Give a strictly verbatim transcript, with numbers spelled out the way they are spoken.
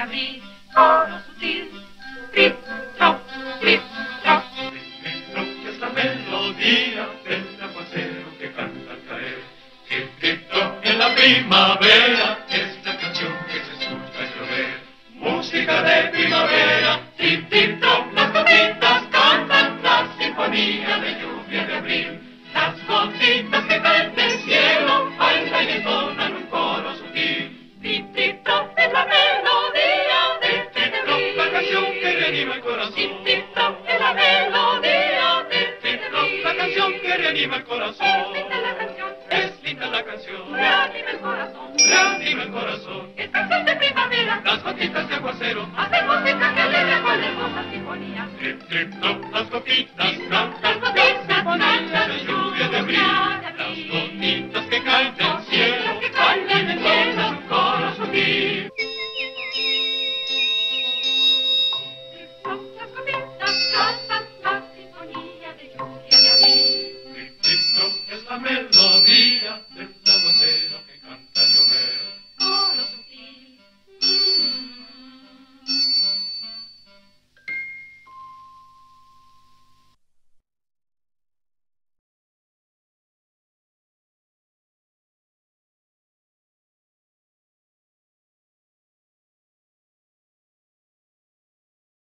abril, coro sutil, trip, trop, trip, trop. Trip, trop, que es la melodía del aguacero que canta al caer. Trip, trip, trop, en la primavera es la canción que se escucha al llover. Música de primavera, trip, trip, trop, las gotitas cantan la sinfonía de lluvia de abril. Las gotitas que caen del cielo bailan y entonan un coro sutil. Trip, trip, trop, es la melodía del Trip, trip, trop, la canción que reanima el corazón. Trip, trip, trop, es la melodía del Trip, trop, la canción que reanima el corazón. Es linda la canción, Es linda la canción, reanima el corazón. reanima el corazón.